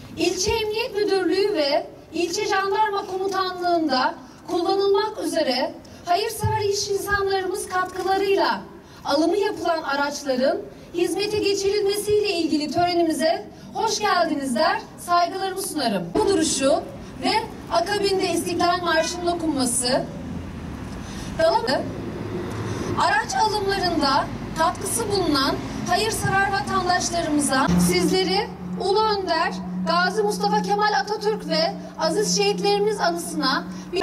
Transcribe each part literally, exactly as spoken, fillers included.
İlçe Emniyet Müdürlüğü ve İlçe Jandarma Komutanlığı'nda kullanılmak üzere hayırsever iş insanlarımız katkılarıyla alımı yapılan araçların hizmete geçirilmesiyle ilgili törenimize hoş geldiniz der, saygılarımı sunarım. Bu duruşu ve akabinde İstiklal Marşı'nın okunması, Dalamanı araç alımlarında katkısı bulunan hayırsever vatandaşlarımıza sizleri Ulu Önder Gazi Mustafa Kemal Atatürk ve aziz şehitlerimiz anısına bir...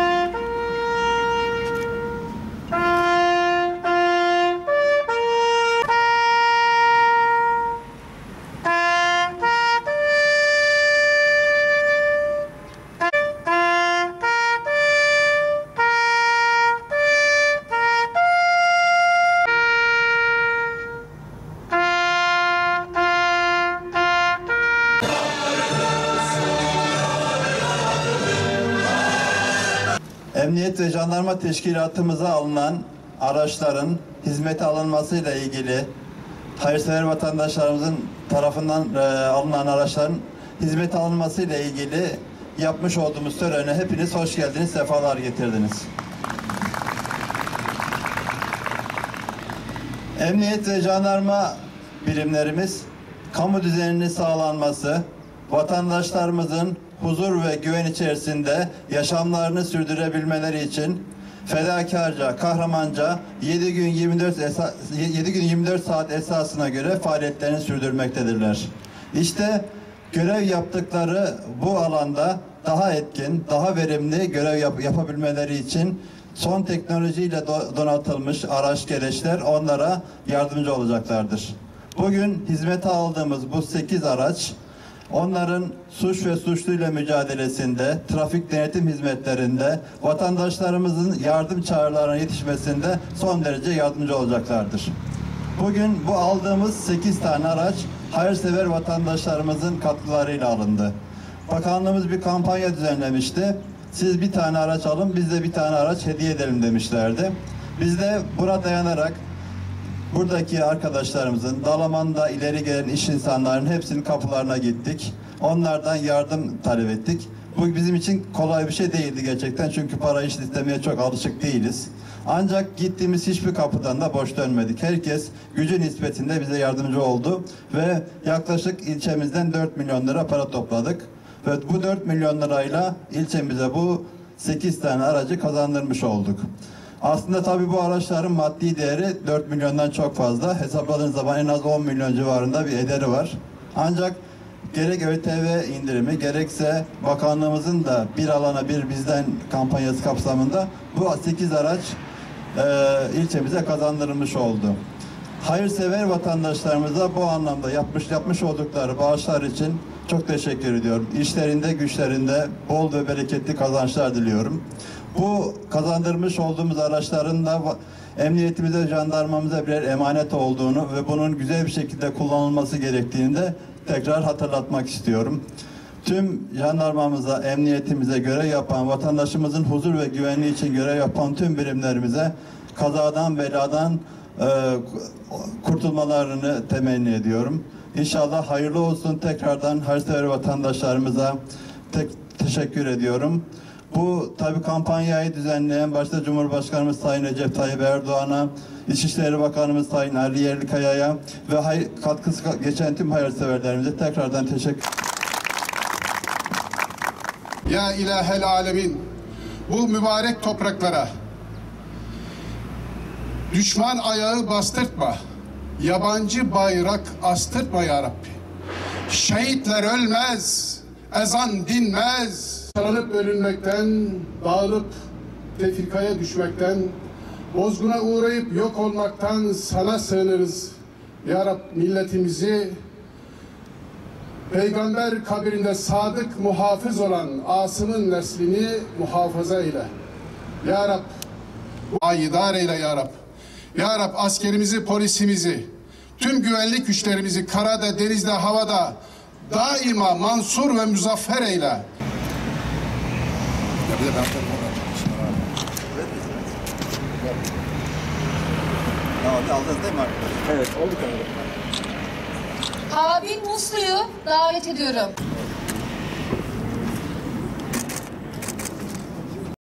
Emniyet ve Jandarma Teşkilatımıza alınan araçların hizmete alınmasıyla ilgili hayırsever vatandaşlarımızın tarafından e, alınan araçların hizmete alınmasıyla ilgili yapmış olduğumuz törene hepiniz hoş geldiniz, sefalar getirdiniz. Emniyet ve jandarma birimlerimiz kamu düzeninin sağlanması, vatandaşlarımızın huzur ve güven içerisinde yaşamlarını sürdürebilmeleri için fedakarca, kahramanca yedi gün yirmi dört esa, yedi gün yirmi dört saat esasına göre faaliyetlerini sürdürmektedirler. İşte görev yaptıkları bu alanda daha etkin, daha verimli görev yap, yapabilmeleri için son teknolojiyle do, donatılmış araç gereçler onlara yardımcı olacaklardır. Bugün hizmete aldığımız bu sekiz araç onların suç ve suçluyla mücadelesinde, trafik denetim hizmetlerinde, vatandaşlarımızın yardım çağrılarına yetişmesinde son derece yardımcı olacaklardır. Bugün bu aldığımız sekiz tane araç hayırsever vatandaşlarımızın katkılarıyla alındı. Bakanlığımız bir kampanya düzenlemişti. Siz bir tane araç alın, biz de bir tane araç hediye edelim demişlerdi. Biz de buna dayanarak buradaki arkadaşlarımızın, Dalaman'da ileri gelen iş insanlarının hepsinin kapılarına gittik. Onlardan yardım talep ettik. Bu bizim için kolay bir şey değildi gerçekten. Çünkü para iş istemeye çok alışık değiliz. Ancak gittiğimiz hiçbir kapıdan da boş dönmedik. Herkes gücü nispetinde bize yardımcı oldu. Ve yaklaşık ilçemizden dört milyon lira para topladık. Ve bu dört milyon lirayla ilçemize bu sekiz tane aracı kazandırmış olduk. Aslında tabii bu araçların maddi değeri dört milyondan çok fazla. Hesapladığınız zaman en az on milyon civarında bir ederi var. Ancak gerek ÖTV indirimi gerekse bakanlığımızın da bir alana bir bizden kampanyası kapsamında bu sekiz araç e, ilçemize kazandırılmış oldu. Hayırsever vatandaşlarımıza bu anlamda yapmış yapmış oldukları bağışlar için çok teşekkür ediyorum. İşlerinde, güçlerinde bol ve bereketli kazançlar diliyorum. Bu kazandırmış olduğumuz araçların da emniyetimize, jandarmamıza birer emanet olduğunu ve bunun güzel bir şekilde kullanılması gerektiğini de tekrar hatırlatmak istiyorum. Tüm jandarmamıza, emniyetimize görev yapan, vatandaşımızın huzur ve güvenliği için görev yapan tüm birimlerimize kazadan, beladan e, kurtulmalarını temenni ediyorum. İnşallah hayırlı olsun. Tekrardan hayırsever vatandaşlarımıza tek teşekkür ediyorum. Bu tabi kampanyayı düzenleyen başta Cumhurbaşkanımız Sayın Recep Tayyip Erdoğan'a, İçişleri Bakanımız Sayın Ali Yerlikaya'ya ve hay katkısı geçen tüm hayırseverlerimize tekrardan teşekkür. Ya ilahel alemin, bu mübarek topraklara düşman ayağı bastırtma, yabancı bayrak astırtma ya Rabbi. Şehitler ölmez, ezan dinmez. Sarılıp bölünmekten, dağılıp tefrikaya düşmekten, bozguna uğrayıp yok olmaktan sana sığınırız. Ya Rab, milletimizi peygamber kabirinde sadık muhafız olan Asım'ın neslini muhafaza eyle. Ya Rab, bu ayidar eyle ya Rab. Ya Rab, askerimizi, polisimizi, tüm güvenlik güçlerimizi karada, denizde, havada daima mansur ve muzaffer eyle. Bir de ben Tamam, aldınız değil mi arkadaşlar? Evet, olduk abi. Habil Muslu'yu davet ediyorum.